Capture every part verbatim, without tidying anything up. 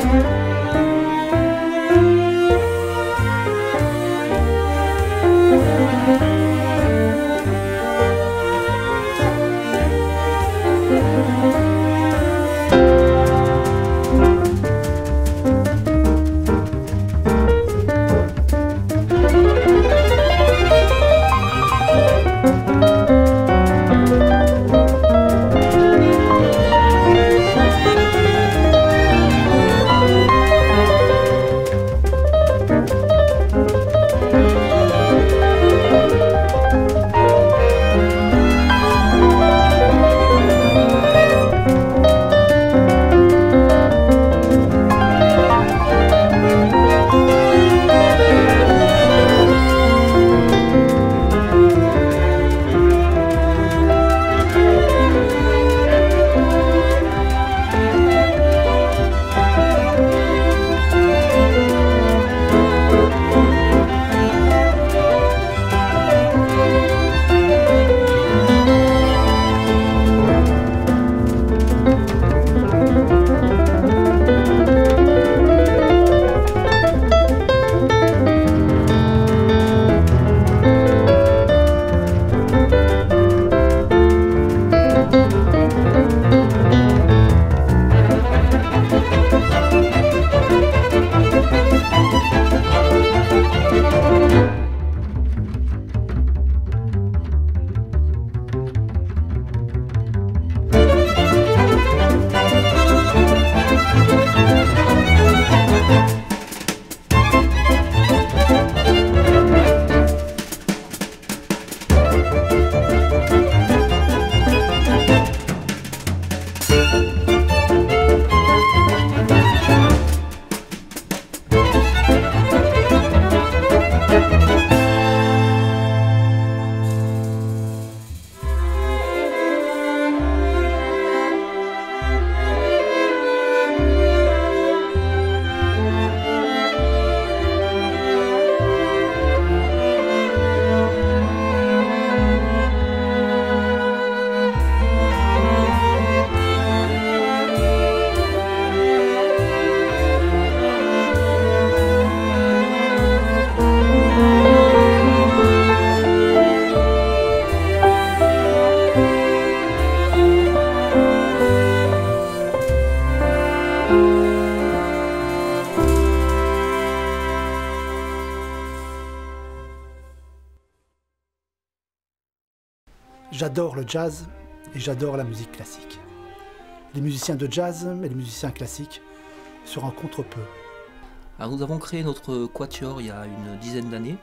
J'adore le jazz et j'adore la musique classique. Les musiciens de jazz et les musiciens classiques se rencontrent peu. Alors nous avons créé notre quatuor il y a une dizaine d'années,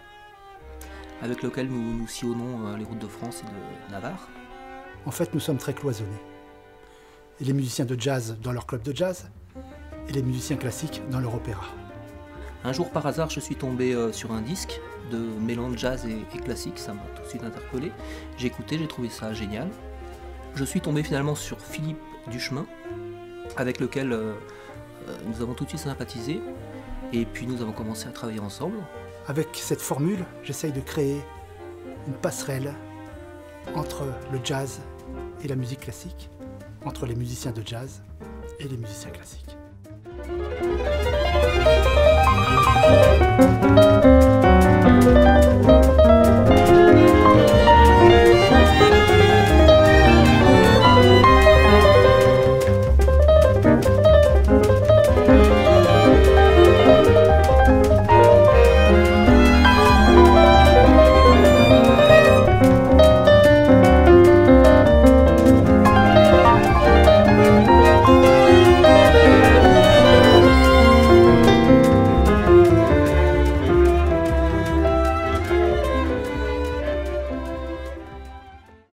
avec lequel nous, nous sillonnons les routes de France et de Navarre. En fait, nous sommes très cloisonnés. Et les musiciens de jazz dans leur club de jazz et les musiciens classiques dans leur opéra. Un jour par hasard, je suis tombé sur un disque de mélange jazz et, et classique, ça m'a tout de suite interpellé. J'ai écouté, j'ai trouvé ça génial. Je suis tombé finalement sur Philippe Duchemin, avec lequel euh, nous avons tout de suite sympathisé, et puis nous avons commencé à travailler ensemble. Avec cette formule, j'essaye de créer une passerelle entre le jazz et la musique classique, entre les musiciens de jazz et les musiciens classiques. Thank you.